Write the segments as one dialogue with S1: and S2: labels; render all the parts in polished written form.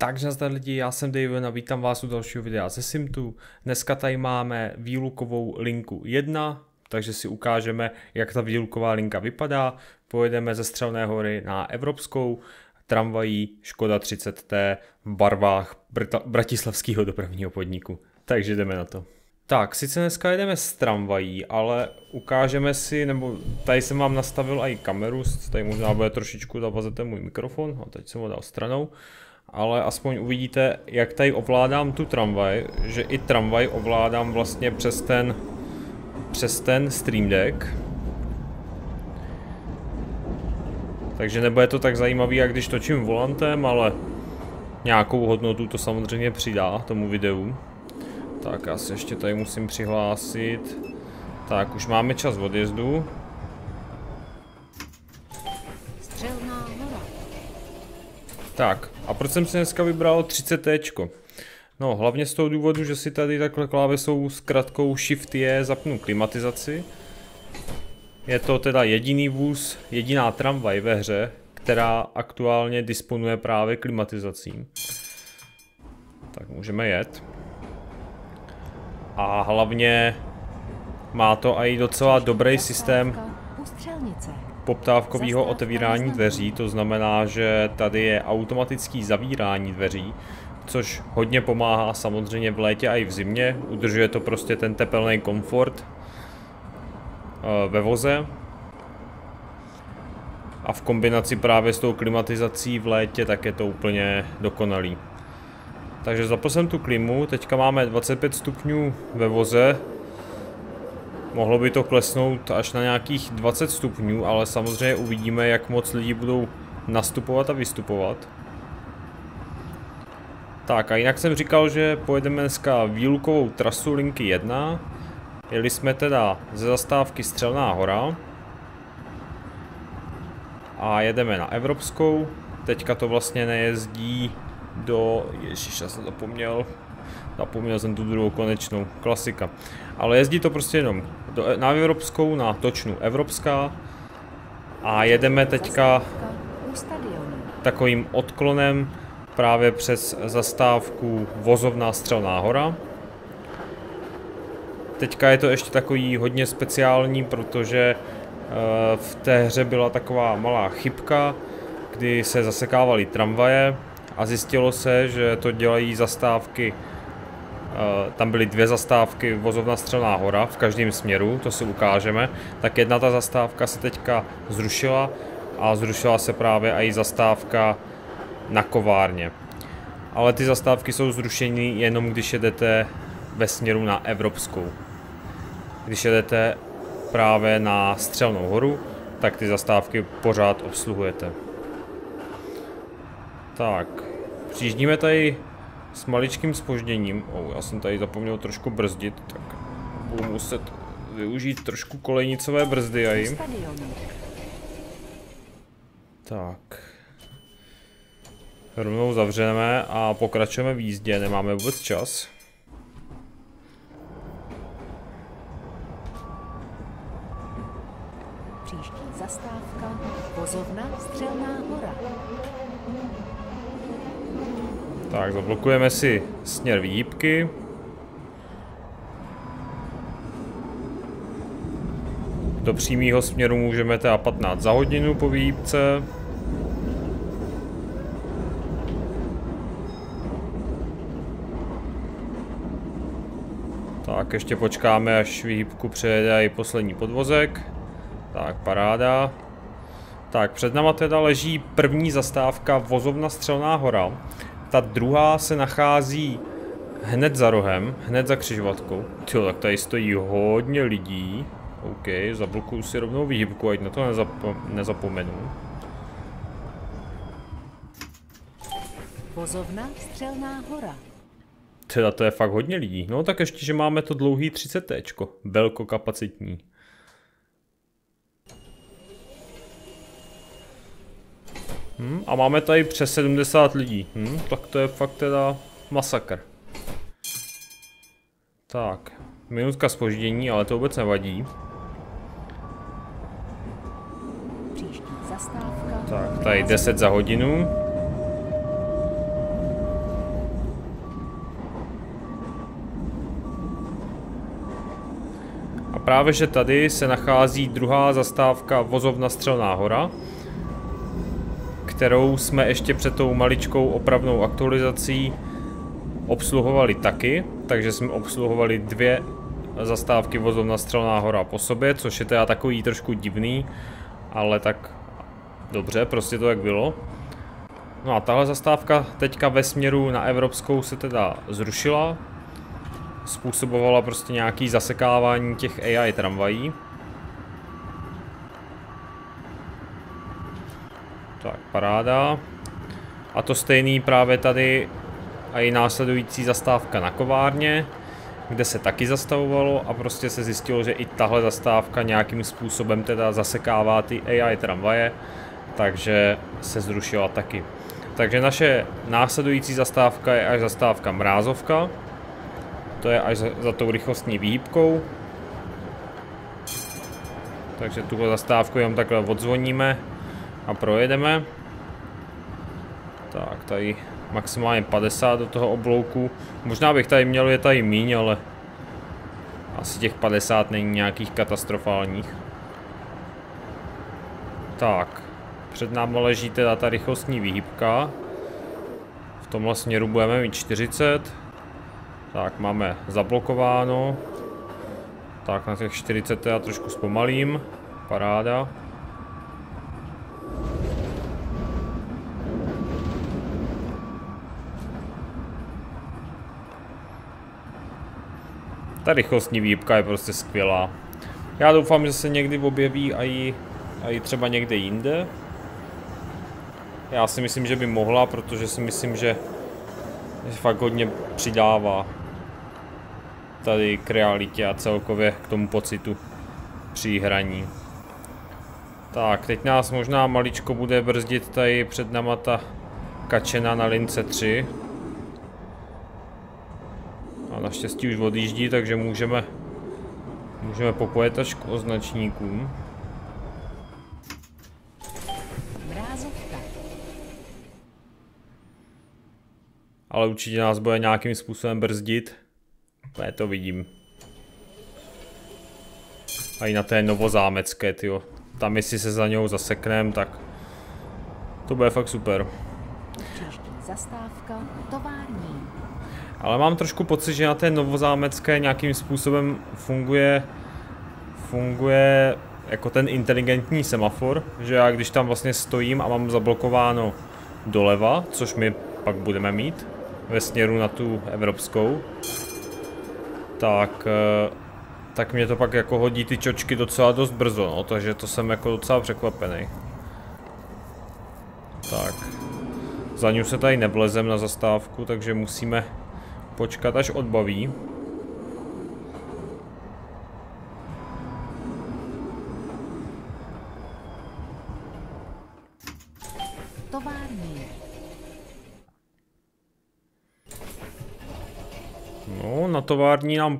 S1: Takže nazdar lidi, já jsem David a vítám vás u dalšího videa ze Simtu. Dneska tady máme výlukovou linku 1, takže si ukážeme, jak ta výluková linka vypadá. Pojedeme ze Střelné hory na Evropskou tramvají Škoda 30T v barvách Bratislavského dopravního podniku. Takže jdeme na to. Tak, sice dneska jedeme s tramvají, ale ukážeme si, nebo tady jsem vám nastavil i kameru, tady možná bude trošičku zavazete můj mikrofon, a teď jsem ho dal stranou. Ale aspoň uvidíte, jak tady ovládám tu tramvaj, že i tramvaj ovládám vlastně přes ten Stream Deck. Takže nebude to tak zajímavý, jak když točím volantem, ale nějakou hodnotu to samozřejmě přidá tomu videu. Tak já se ještě tady musím přihlásit. Tak, už máme čas odjezdu. Tak, a proč jsem si dneska vybral 30T? No, hlavně z toho důvodu, že si tady takhle klávesou s kratkou Shift je zapnu klimatizaci. Je to teda jediný vůz, jediná tramvaj ve hře, která aktuálně disponuje právě klimatizací. Tak můžeme jet. A hlavně má to i docela dobrý systém poptávkového otevírání dveří, to znamená, že tady je automatický zavírání dveří, což hodně pomáhá samozřejmě v létě a i v zimě, udržuje to prostě ten tepelný komfort ve voze. A v kombinaci právě s tou klimatizací v létě tak je to úplně dokonalý. Takže zapl jsem tu klimu, teďka máme 25 stupňů ve voze. Mohlo by to klesnout až na nějakých 20 stupňů, ale samozřejmě uvidíme, jak moc lidi budou nastupovat a vystupovat. Tak a jinak jsem říkal, že pojedeme dneska výlukovou trasu linky 1. Jeli jsme teda ze zastávky Střelná hora. A jedeme na Evropskou. Teďka to vlastně nejezdí do... Ježiš, já jsem zapomněl. Zapomněl jsem tu druhou konečnou, klasika. Ale jezdí to prostě jenom na Evropskou, na točnu Evropská. A jedeme teďka takovým odklonem právě přes zastávku Vozovna Střelná hora. Teďka je to ještě takový hodně speciální, protože v té hře byla taková malá chybka, kdy se zasekávaly tramvaje a zjistilo se, že to dělají zastávky. Tam byly dvě zastávky Vozovna Střelná hora v každém směru, to si ukážeme. Tak jedna ta zastávka se teďka zrušila a zrušila se právě i zastávka na kovárně. Ale ty zastávky jsou zrušené jenom když jedete ve směru na Evropskou. Když jedete právě na Střelnou horu, tak ty zastávky pořád obsluhujete. Tak, přijíždíme tady s maličkým zpožděním. Já jsem tady zapomněl trošku brzdit, tak budu muset využít trošku kolejnicové brzdy a jim. Tak. Rovnou zavřeme a pokračujeme v jízdě, nemáme vůbec čas.
S2: Příští zastávka Vozovna Střelná hora.
S1: Tak, zablokujeme si směr výhybky. Do přímého směru můžeme teda 15 za hodinu po výhybce. Tak, ještě počkáme, až výhybku přejede i poslední podvozek. Tak, paráda. Tak, před náma teda leží první zastávka Vozovna Střelná hora. Ta druhá se nachází hned za rohem, hned za křižovatkou. Tyjo, tak tady stojí hodně lidí. OK, zablokuju si rovnou výhybku, ať na to nezapomenu.
S2: Vozovna Střelná hora.
S1: Teda to je fakt hodně lidí. No tak ještě, že máme to dlouhý 30T, velkokapacitní. A máme tady přes 70 lidí. Tak to je fakt teda masakr. Tak, minutka zpoždění, ale to vůbec nevadí. Tak, tady 10 za hodinu. právě že tady se nachází druhá zastávka vozovna Střelná hora, kterou jsme ještě před tou maličkou opravnou aktualizací obsluhovali taky, takže jsme obsluhovali 2 zastávky vozovna Střelná hora po sobě, což je teda takový trošku divný, ale tak dobře, prostě to tak bylo. No a tahle zastávka teďka ve směru na Evropskou se teda zrušila. Způsobovala prostě nějaký zasekávání těch AI tramvají. Tak, paráda. A to stejný právě tady a i následující zastávka na kovárně, kde se taky zastavovalo a prostě se zjistilo, že i tahle zastávka nějakým způsobem teda zasekává ty AI tramvaje, takže se zrušila taky. Takže naše následující zastávka je až zastávka Mrázovka. To je až za tou rychlostní výhybkou. Takže tuhle zastávku jenom takhle odzvoníme a projedeme. Tak, tady maximálně 50 do toho oblouku. Možná bych tady měl jet tady míň, ale asi těch 50 není nějakých katastrofálních. Tak, před námi leží teda ta rychlostní výhybka. V tomhle směru budeme mít 40. Tak, máme zablokováno. Tak, na těch 40 teda trošku zpomalím. Paráda. Ta rychlostní výhybka je prostě skvělá. Já doufám, že se někdy objeví i třeba někde jinde. Já si myslím, že by mohla, protože si myslím, že fakt hodně přidává tady k realitě a celkově k tomu pocitu při hraní. Tak, teď nás možná maličko bude brzdit tady před náma ta kačena na lince 3. A naštěstí už odjíždí, takže můžeme popojet až k označníkům. Ale určitě nás bude nějakým způsobem brzdit. Ne, to vidím. A i na té novozámecké, tyjo. Tam jestli se za něj zaseknem, tak to bude fakt super.
S2: Příští zastávka tovární.
S1: Ale mám trošku pocit, že na té novozámecké nějakým způsobem funguje jako ten inteligentní semafor, že já když tam vlastně stojím a mám zablokováno doleva, což my pak budeme mít ve směru na tu evropskou, tak mě to pak jako hodí ty čočky docela dost brzo, no, takže to jsem jako docela překvapený. Tak, za ní se tady nevlezem na zastávku, takže musíme počkat, až odbaví.
S2: Tovární.
S1: No, na tovární nám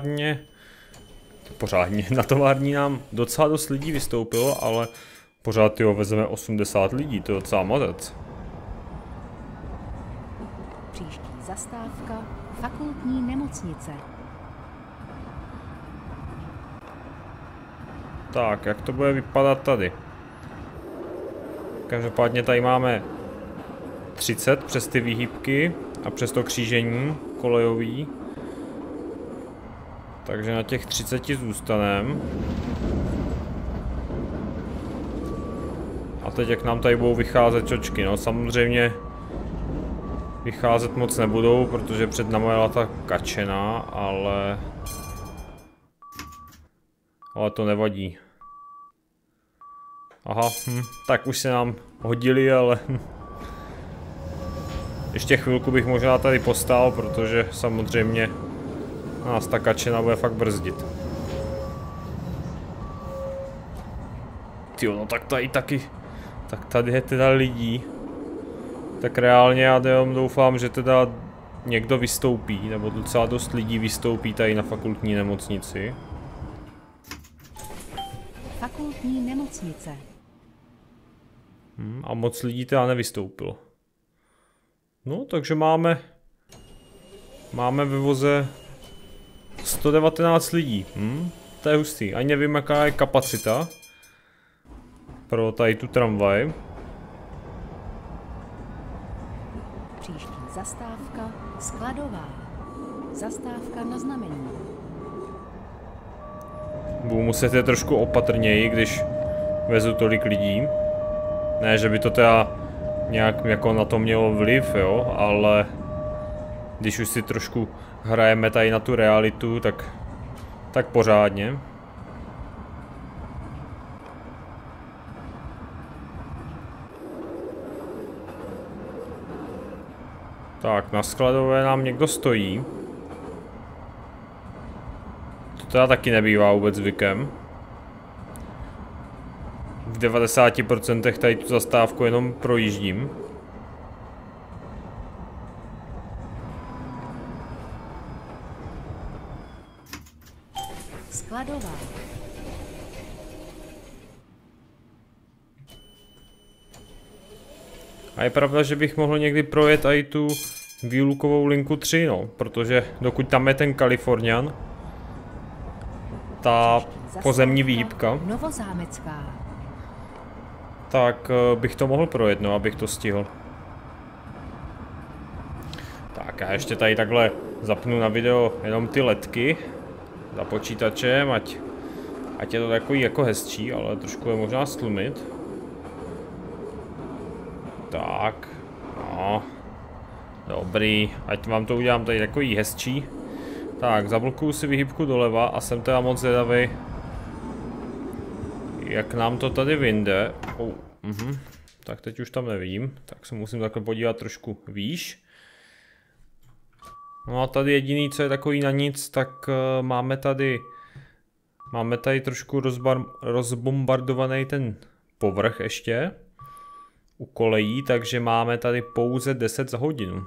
S1: na tovární nám docela dost lidí vystoupilo, ale pořád jo, vezeme 80 lidí, to je docela mazec.
S2: Příští zastávka fakultní nemocnice.
S1: Tak, jak to bude vypadat tady? Každopádně tady máme 30 přes ty výhybky a přes to křížení kolejový. Takže na těch 30 zůstaneme. A teď jak nám tady budou vycházet čočky, no samozřejmě vycházet moc nebudou, protože před námi jela ta kačena, ale to nevadí. Aha, tak už se nám hodili, ale ještě chvilku bych možná tady postál, protože samozřejmě nás ta kačena bude fakt brzdit. Tyjo, no tak tady taky, tak tady je teda lidí. Tak reálně já jenom doufám, že teda někdo vystoupí, nebo docela dost lidí vystoupí tady na fakultní nemocnici.
S2: Fakultní nemocnice.
S1: A moc lidí teda nevystoupilo. No, takže máme ve voze 119 lidí. To je hustý. Ani nevím, jaká je kapacita pro tady tu tramvaj.
S2: Příští zastávka Skladová. Zastávka na znamení.
S1: Budu muset je trošku opatrněji, když vezu tolik lidí. Ne, že by to teda nějak jako na to mělo vliv, jo, ale když už si trošku hrajeme tady na tu realitu, tak pořádně. Tak, na Skladové nám někdo stojí. To teda taky nebývá vůbec zvykem. V 90% tady tu zastávku jenom projíždím.
S2: Skladová.
S1: A je pravda, že bych mohl někdy projet i tu výlukovou linku 3, no, protože dokud tam je ten Kalifornian, ta pozemní výhybka,
S2: Novozámecká.
S1: tak bych to mohl projet, no, abych to stihl. Tak já ještě tady takhle zapnu na video jenom ty ledky za počítačem, ať je to takový jako hezčí, ale trošku je možná stlumit. Tak, no, dobrý, ať vám to udělám tady takový hezčí. Tak, zablokuju si výhybku doleva a jsem teda moc zvědavý, jak nám to tady vyjde. Tak teď už tam nevidím, tak se musím takhle podívat trošku výš. No a tady jediný, co je takový na nic, tak máme tady trošku rozbombardovaný ten povrch ještě u kolejí, takže máme tady pouze 10 za hodinu.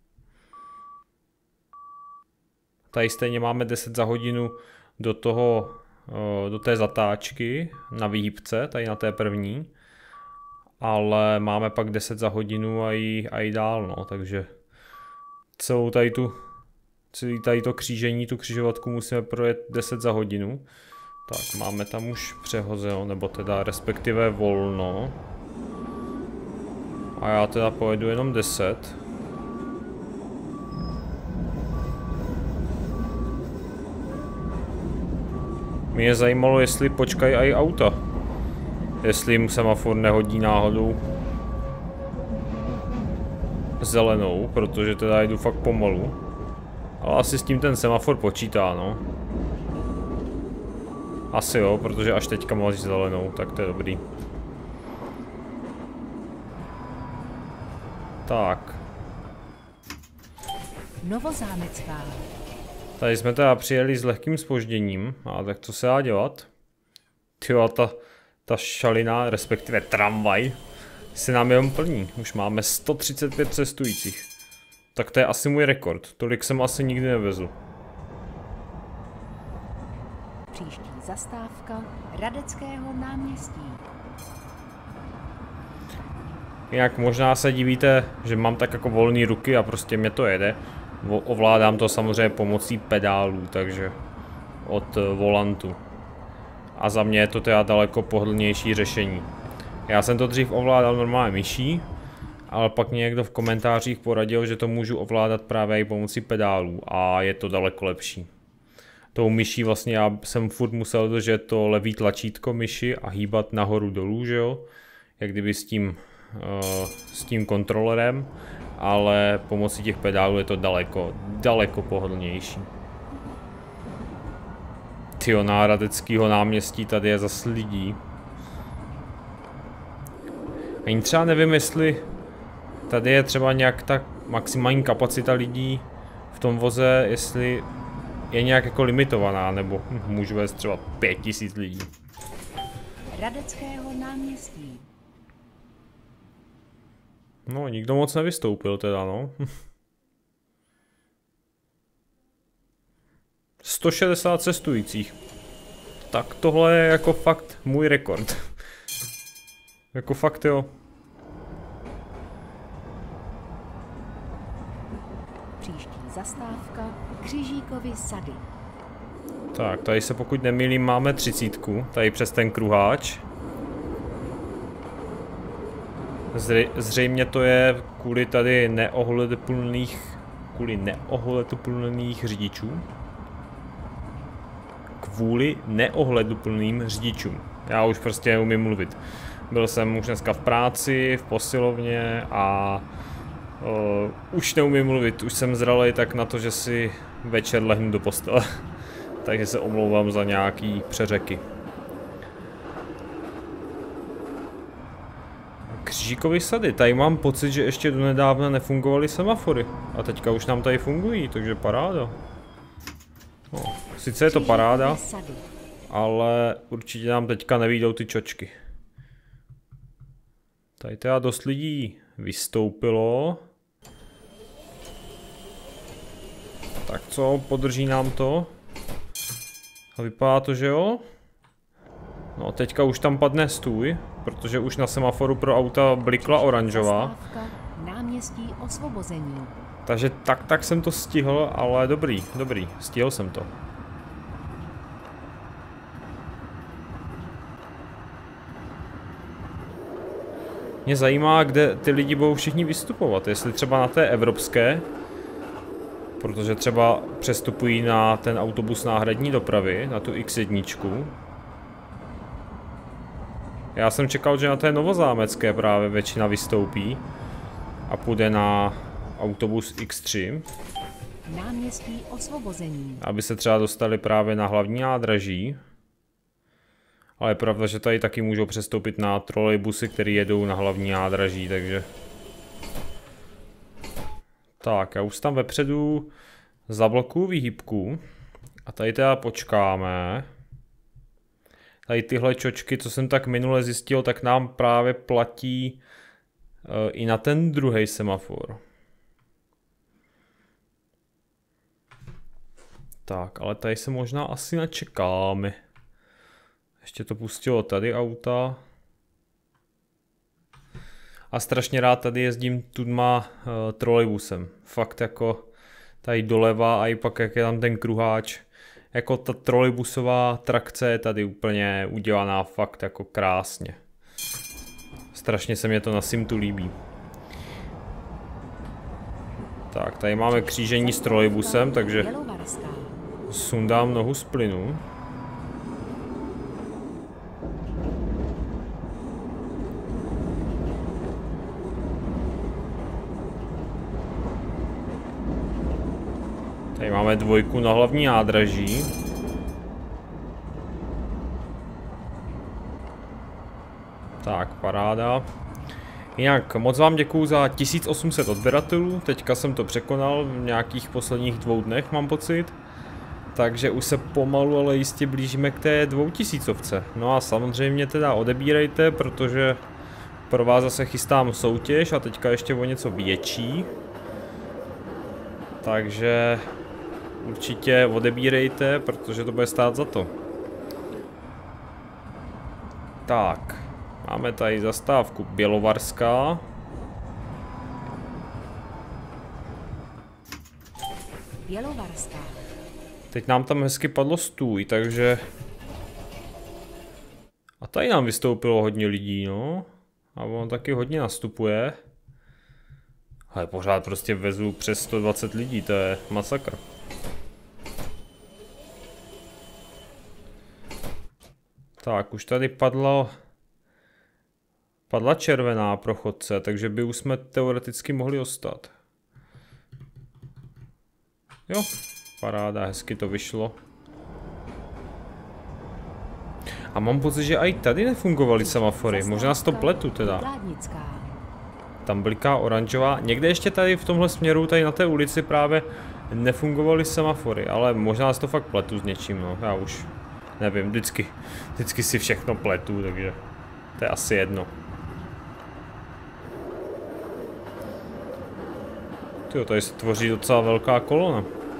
S1: Tady stejně máme 10 za hodinu do té zatáčky na výhybce, tady na té první. Ale máme pak 10 za hodinu a i dál, no, takže celou tady to křížení, tu křižovatku musíme projet 10 za hodinu. Tak, máme tam už přehozeno, nebo teda respektive volno. A já teda pojedu jenom 10. Mě zajímalo, jestli počkají i auta. Jestli jim semafor nehodí náhodou zelenou, protože teda jdu fakt pomalu. Ale asi s tím ten semafor počítá, no. Asi jo, protože až teďka máš zelenou, tak to je dobrý. Tak.
S2: Novozámecká.
S1: Tady jsme teda přijeli s lehkým zpožděním, a tak co se dá dělat? Tyjo, ta šalina, respektive tramvaj, se nám jenom plní. Už máme 135 cestujících. Tak to je asi můj rekord. Tolik jsem asi nikdy nevezl.
S2: Příští zastávka Hradeckého náměstí.
S1: Jinak možná se divíte, že mám tak jako volné ruky a prostě mě to jede. Ovládám to samozřejmě pomocí pedálů, takže od volantu. A za mě je to teda daleko pohodlnější řešení. Já jsem to dřív ovládal normálně myší, ale pak mě někdo v komentářích poradil, že to můžu ovládat právě i pomocí pedálů a je to daleko lepší. Tou myší vlastně já jsem furt musel držet to levý tlačítko myši a hýbat nahoru dolů, že jo? Jak kdyby s tím kontrolerem, ale pomocí těch pedálů je to daleko pohodlnější. Tyjo, na Hradeckého náměstí tady je zas lidí. Ani třeba nevím, jestli tady je třeba nějak ta maximální kapacita lidí v tom voze, jestli je nějak jako limitovaná, nebo můžu vést třeba 5000 lidí.
S2: Hradeckého náměstí.
S1: No, nikdo moc nevystoupil teda, no. 160 cestujících. Tak tohle je jako fakt můj rekord. Jako fakt jo.
S2: Příští zastávka Křižíkovy sady.
S1: Tak, tady se pokud nemýlím máme 30, tady přes ten kruháč. Zřejmě to je kvůli tady neohleduplných řidičů. Kvůli neohleduplným řidičům. Já už prostě neumím mluvit. Byl jsem už dneska v práci, v posilovně a už neumím mluvit. Už jsem zralej tak na to, že si večer lehnu do postele. Takže se omlouvám za nějaký přeřeky. Křížíkové sady. Tady mám pocit, že ještě donedávna nefungovaly semafory. A teďka už nám tady fungují, takže paráda. No, sice je to paráda, ale určitě nám teďka nevyjdou ty čočky. Tady teda dost lidí vystoupilo. Tak co, podrží nám to? A vypadá to, že jo? No teďka už tam padne stůj, protože už na semaforu pro auta blikla oranžová.
S2: Náměstí Osvobození.
S1: Takže tak jsem to stihl, ale dobrý, stihl jsem to. Mě zajímá, kde ty lidi budou všichni vystupovat, jestli třeba na té evropské, protože třeba přestupují na ten autobus náhradní dopravy, na tu X1. Já jsem čekal, že na té novozámecké právě většina vystoupí a půjde na autobus X3.
S2: Náměstí Osvobození.
S1: Aby se třeba dostali právě na hlavní nádraží. Ale je pravda, že tady taky můžou přestoupit na trolejbusy, které jedou na hlavní nádraží, takže... Tak, já už tam vepředu zablokuju výhybku. A tady teda počkáme. Tady tyhle čočky, co jsem tak minule zjistil, tak nám právě platí i na ten druhý semafor. Tak, ale tady se možná asi načekáme. Ještě to pustilo tady auta. A strašně rád tady jezdím tudma trolejbusem. Fakt jako tady doleva a i pak jak je tam ten kruháč. Jako ta trolejbusová trakce je tady úplně udělaná fakt jako krásně. Strašně se mě to na Simtu líbí. Tak, tady máme křížení s trolejbusem, takže sundám nohu z plynu. Tady máme dvojku na hlavní nádraží. Tak, paráda. Jinak moc vám děkuju za 1800 odběratelů, teďka jsem to překonal v nějakých posledních 2 dnech, mám pocit. Takže už se pomalu, ale jistě blížíme k té 2000. No a samozřejmě teda odebírejte, protože pro vás zase chystám soutěž a teďka ještě o něco větší. Takže určitě odebírejte, protože to bude stát za to. Tak, máme tady zastávku Bělovarská.
S2: Bělovarská.
S1: Teď nám tam hezky padlo stůj, takže... A tady nám vystoupilo hodně lidí, no. A on taky hodně nastupuje. Ale pořád prostě vezu přes 120 lidí, to je masakr. Tak, už tady padla červená pro chodce, takže by už jsme teoreticky mohli ostat. Jo, paráda, hezky to vyšlo. A mám pocit, že i tady nefungovaly semafory, možná z to pletu teda. Tam bliká oranžová, někde ještě tady v tomhle směru, tady na té ulici právě nefungovaly semafory, ale možná z to fakt pletu s něčím, no, já už nevím, vždycky si všechno pletu, takže to je asi jedno. Tyjo, tady se tvoří docela velká kolona.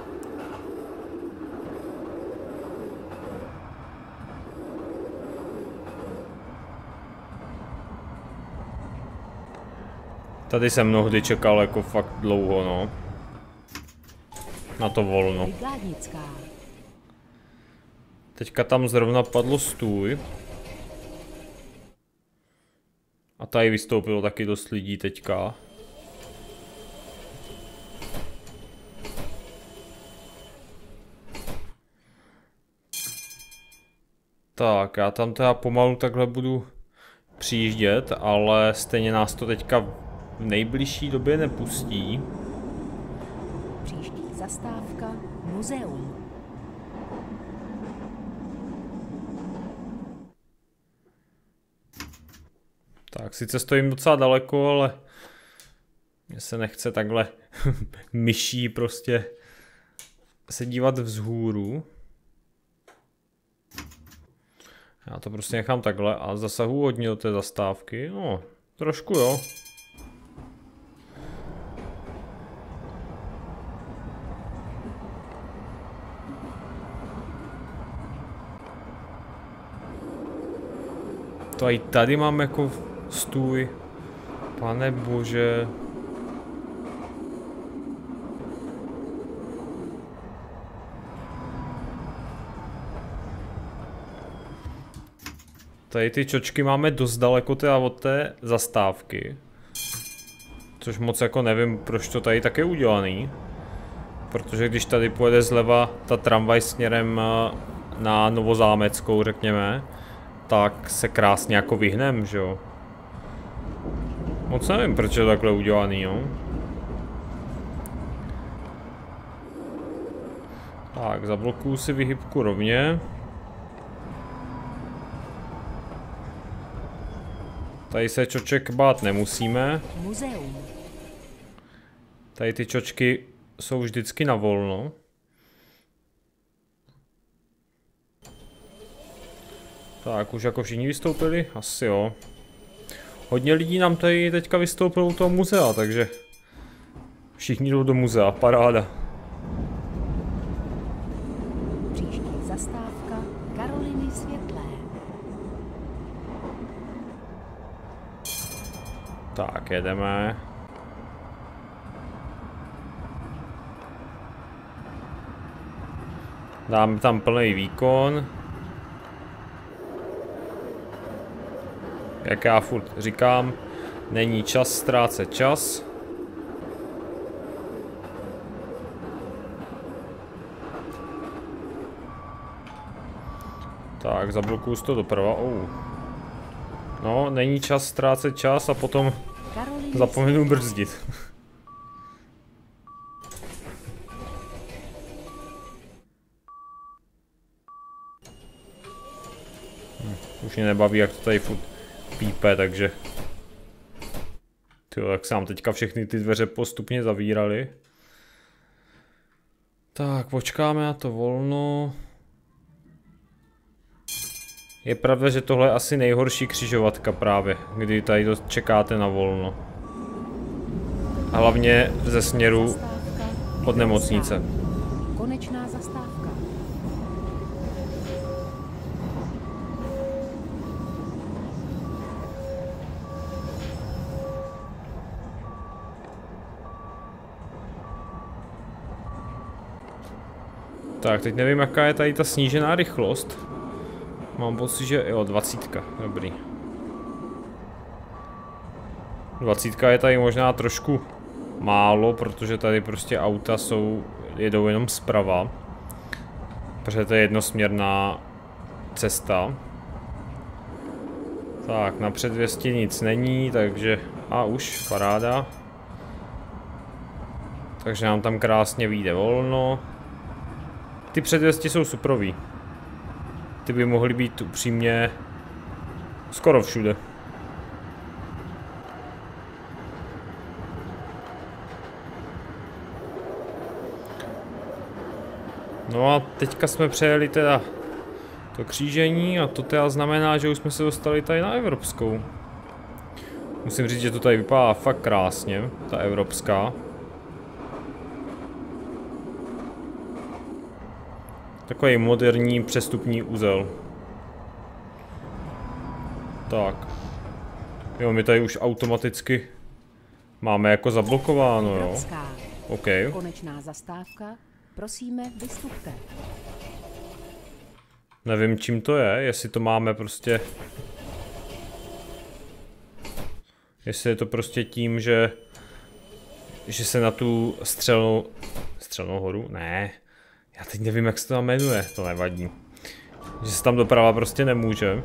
S1: Tady jsem mnohdy čekal jako fakt dlouho, no. Na to volno. Teďka tam zrovna padlo stůj. A tady vystoupilo taky dost lidí teďka. Tak, já tam teda pomalu takhle budu přijíždět, ale stejně nás to teďka v nejbližší době nepustí.
S2: Příští zastávka muzeum.
S1: Tak, sice stojím docela daleko, ale mně se nechce takhle myší prostě se dívat vzhůru. Já to prostě nechám takhle a zasahu hodně do té zastávky. No, trošku jo. To i tady mám jako stůj. Pane bože. Tady ty čočky máme dost daleko teda od té zastávky. Což moc jako nevím, proč to tady tak je udělaný. Protože když tady pojede zleva ta tramvaj směrem na Novozámeckou, řekněme, tak se krásně jako vyhnem, že jo. Moc nevím, proč je to takhle udělaný, jo. Tak, zablokuju si vyhybku rovně. Tady se čoček bát nemusíme.
S2: Muzeum.
S1: Tady ty čočky jsou vždycky na volno. Tak, už jako všichni vystoupili? Asi jo. Hodně lidí nám tady teďka vystoupilo u toho muzea, takže všichni jdou do muzea, paráda.
S2: Příští zastávka Karoliny Světlé.
S1: Tak, jedeme. Dáme tam plný výkon. Jak já furt říkám, není čas ztrácet čas. Tak, zablokuju to doprava. No, není čas ztrácet čas a potom zapomenu brzdit. Už mě nebaví, jak to tady furt pípe, takže... Tyjo, jak se nám teďka všechny ty dveře postupně zavíraly. Tak, počkáme na to volno. Je pravda, že tohle je asi nejhorší křižovatka právě, kdy tady to čekáte na volno. A hlavně ze směru od nemocnice.
S2: Konečná zastávka.
S1: Tak, teď nevím, jaká je tady ta snížená rychlost. Mám pocit, že jo, 20, dobrý. 20 je tady možná trošku málo, protože tady prostě auta jedou jenom zprava. Protože to je jednosměrná cesta. Tak, na před 200 nic není, takže... A už, paráda. Takže nám tam krásně vyjde volno. Ty před 200 jsou suprový. Ty by mohly být upřímně skoro všude. No a teďka jsme přejeli teda to křížení a to teda znamená, že už jsme se dostali tady na Evropskou. Musím říct, že to tady vypadá fakt krásně, ta Evropská. Takový moderní přestupní uzel. Tak. Jo, my tady už automaticky máme jako zablokováno, jo. OK.
S2: Konečná zastávka. Prosíme, vystupte.
S1: Nevím, čím to je, jestli to máme prostě... Jestli je to prostě tím, že se na tu střelnou horu? Ne. Já teď nevím, jak se to tam jmenuje, to nevadí. Že se tam doprava prostě nemůže.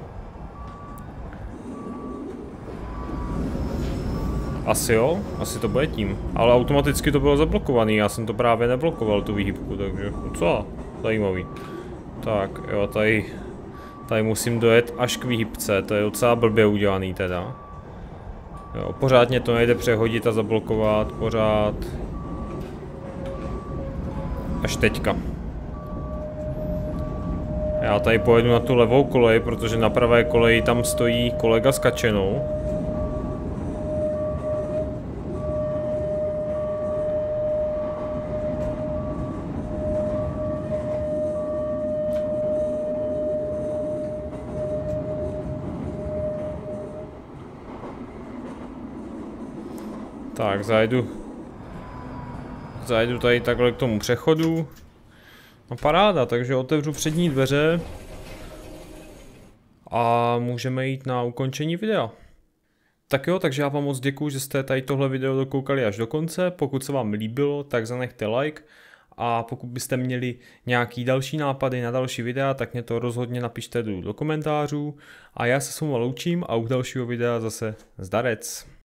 S1: Asi jo, asi to bude tím. Ale automaticky to bylo zablokovaný, já jsem to právě neblokoval, tu výhybku, takže co? Zajímavý. Tak, jo, tady musím dojet až k výhybce, to je docela blbě udělaný teda. Jo, pořádně to nejde přehodit a zablokovat, pořád. Až teďka. Já tady pojedu na tu levou kolej, protože na pravé koleji tam stojí kolega s kačenou. Tak, zajdu tady takhle k tomu přechodu. No paráda, takže otevřu přední dveře a můžeme jít na ukončení videa. Tak jo, takže já vám moc děkuju, že jste tady tohle video dokoukali až do konce. Pokud se vám líbilo, tak zanechte like. A pokud byste měli nějaký další nápady na další videa, tak mě to rozhodně napište do komentářů. A já se s vámi loučím a u dalšího videa zase zdarec.